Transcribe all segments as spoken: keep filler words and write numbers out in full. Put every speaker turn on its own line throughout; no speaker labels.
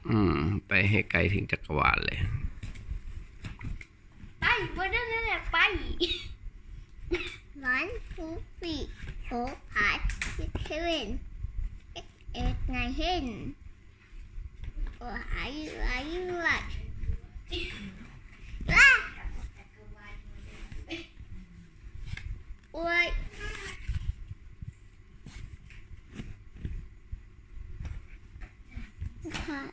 อืมไปให้ไกลถึงจักรวาลเลย
ไปโมเดิร์นนั่นแหละไปวันทูฟีโฟหาซิกเซเว่นเอ็กเอ็ดไนเฮนโอ้หายหายหายว้าโอ้ยค่ะ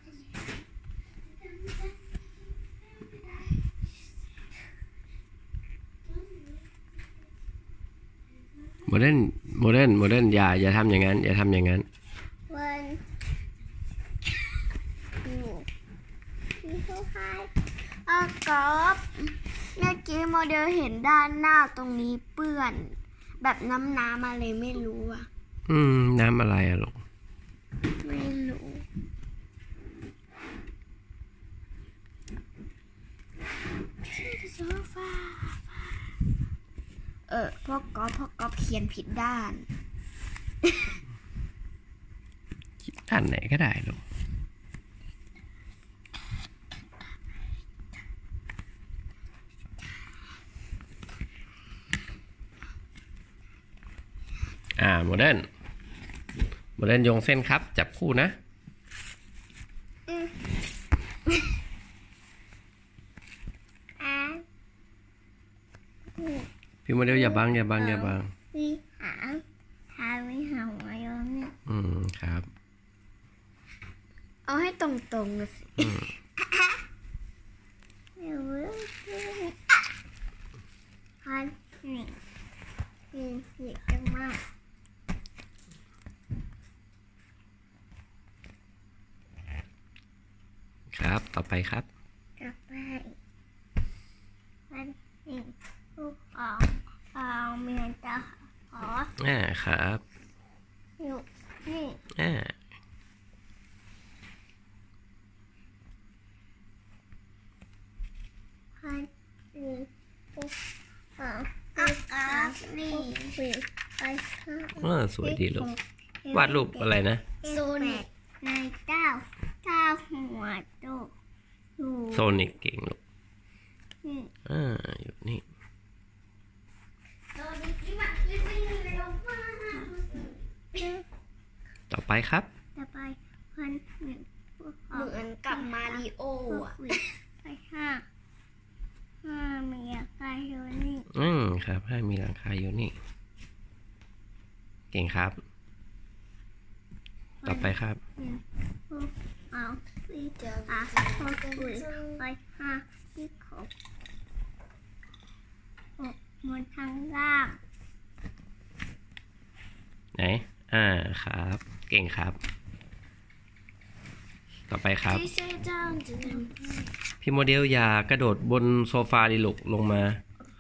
โมเดิร์นโมเดิร์นโมเดิร์นอย่าอย่าทำอย่างนั้นอย่าทำอย่างนั้น
วันอยู่ที่เขาขายอากาศเมื่อกี้โมเดลเห็นด้านหน้าตรงนี้เปื้อนแบบน้ำน้ำอะไรไม่รู้อ่ะ
อืมน้ำอะไรอะลูก
ไม่รู้โซฟาเออพ่อก๊อฟพ่อก๊อฟเขียนผิดด้าน
ด้านไหนก็ได้ลูกอ่าโมเดิร์นโมเดิร์นโยงเส้นครับจับคู่นะพี่โมเดลอย่าบังอย่าบังอย่าบัง
วิหางทาวิหางไว้แล้วเนี่ย
อืมครับ
เอาให้ตรงๆเลยสิเดี๋ยวพันหนึ่งหนึ่งหนึ่งจังมาก
ครับต่อไปครับ
ต่อไปพันหนึ่งลูกออกเอาเมียนตาขอ
อ่าครับ
อยู่นี่
อ่า
พันหนึ่งลูกออกอ่านี่สี่ไปห้า
เออสวยดีลูกวาดรูปอะไรนะ
โซนิกในเก้าเก้าหัวโตอยู่
โซนิกเก่งลูกอ่าอยู่นี่ต่อไปครับ
ต่อไปพันหนึ่งเหมือนกับมาริโออ่ะไปห้าห้ามีหลังคาอยู่นี่
อืมครับห้ามีหลังคาอยู่นี่เก่งครับต่อไปครับ
เอาพี่เจออ่ะหกคุยไปห้าที่หกหกบนทางล่าง
ไหนอ่าครับเก่งครับต่อไปครับพี่โมเดลอย่ากระโดดบนโซฟาดิลูกลงมา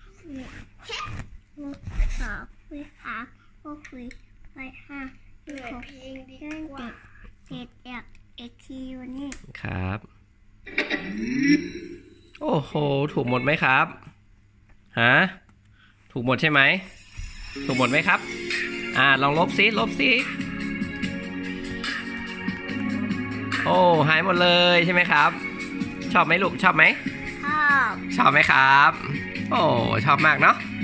สองคุยหาหกคุยไปห้าที่หกเล่นเด็กเจ็ดแอกเอ็กคิวนี่
ครับโอ้โหถูกหมดไหมครับฮะถูกหมดใช่ไหมถูกหมดไหมครับอ่าลองลบซิลบซิโอ้หายหมดเลยใช่ไหมครับชอบไหมลูกชอบไหม
ชอบ
ชอบไหมครับโอ้ชอบมากเนาะ